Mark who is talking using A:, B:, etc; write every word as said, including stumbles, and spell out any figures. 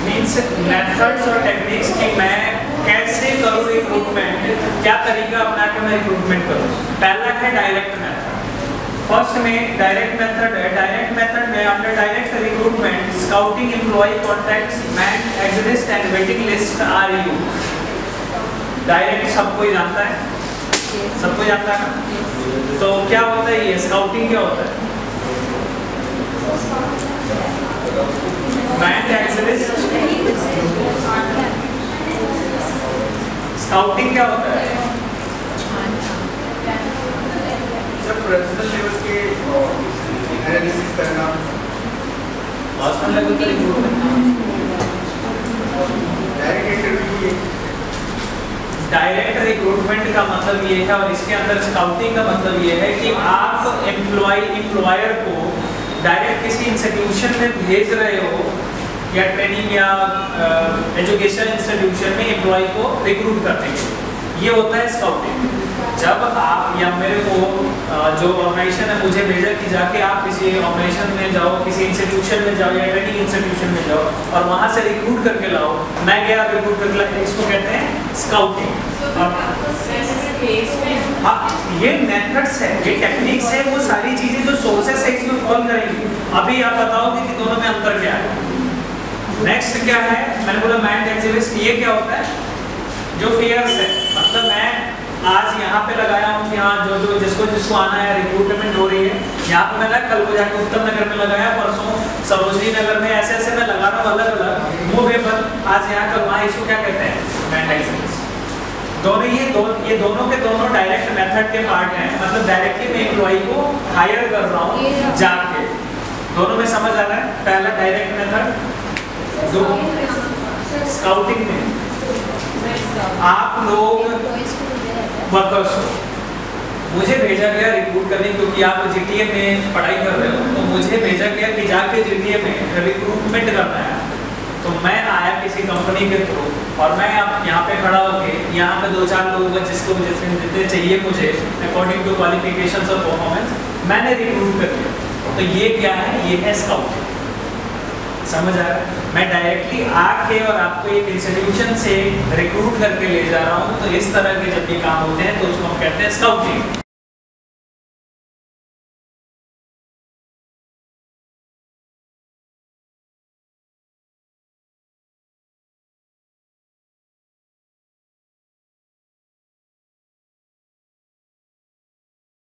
A: Means methods और techniques कि मैं कैसे करूँ रिक्रूटमेंट, क्या तरीका अपना के मैं रिक्रूटमेंट करूँ। पहला है डायरेक्ट मेथड। फर्स्ट में डायरेक्ट मेथड है। डायरेक्ट मेथड में आपने direct recruitment, scouting, employ contacts, man exist and waiting list are you. Direct सबको ही जानता है, सबको जानता है। तो क्या होता है ये स्काउटिंग, क्या होता है? मैन एग्जिस्ट, स्काउटिंग क्या होता है?
B: जब पर्सनल लेवल के एनालिसिस करना,
A: पर्सनल लेवल पे recruitment.
B: Direct interview,
A: direct recruitment का मतलब ये है और इसके अंदर स्काउटिंग का मतलब ये है कि आप एम्प्लॉय एम्प्लॉयर को डायरेक्ट किसी इंस्टीट्यूशन में भेज रहे हो या ट्रेनिंग या एजुकेशन इंस्टीट्यूशन में एम्प्लॉय को रिक्रूट करने के लिए, ये होता है स्काउटिंग। जब आप या मेरे को जो ऑर्गेनाइजेशन है मुझे भेजा कि जाके आप किसी ऑर्गेनाइजेशन में जाओ, किसी इंस्टीट्यूशन में जाओ या ट्रेनिंग इंस्टीट्यूशन में जाओ और वहाँ से रिक्रूट करके लाओ, मैं गया रिक्रूट करके लाओ, इसको कहते हैं स्काउटिंग। हाँ, ये मेथड्स है, ये टेक्निक्स है, वो सारी चीजें जो सोर्सेस है इसमें फॉलो करेंगी। अभी आप बताओगे कि दोनों में अंतर क्या है। नेक्स्ट क्या है, मैंने बोला मैन एग्जिस्ट, ये क्या होता है? जो फियर्स है, मतलब मैं आज यहाँ पे लगाया हूँ कि हाँ जो जो जिसको जिसको आना है, रिक्रूटमेंट हो रही है, यहाँ पे मैं लगा, कल को जाकर उत्तम नगर में लगाया, परसों सरोजनी नगर में, ऐसे ऐसे मैं लगा रहा हूँ अलग अलग वो पेपर, आज यहाँ कल वहाँ, इसको क्या कहते हैं? Man exist. दोनों ये दो ये दोनों के दोनों डायरेक्ट मेथड के पार्ट हैं, मतलब डायरेक्टली मैं एम्प्लॉय को हायर कर रहा हूँ जाके। दोनों में समझ आ रहा है? पहला डायरेक्ट मेथड, दो स्काउटिंग में आप लोग वर्कर्स हो, मुझे भेजा गया रिक्रूट करने, क्योंकि आप जीटीए में पढ़ाई कर रहे हो, तो मुझे भेजा गया कि जाके जीटीए में रिक्रूटमेंट करना है। तो मैं आया किसी कंपनी के थ्रू और मैं अब यहाँ पे खड़ा होके यहाँ पे दो चार लोगों को जिसको जितने चाहिए मुझे अकॉर्डिंग टू क्वालिफिकेशंस और परफॉर्मेंस मैंने रिक्रूट कर दिया। तो ये क्या है? ये है स्काउटिंग। समझ आ रहा है? मैं डायरेक्टली आके और आपको एक इंस्टीट्यूशन से रिक्रूट करके ले जा रहा हूँ, तो इस तरह के जब भी काम होते हैं तो उसको हम कहते हैं स्काउटिंग।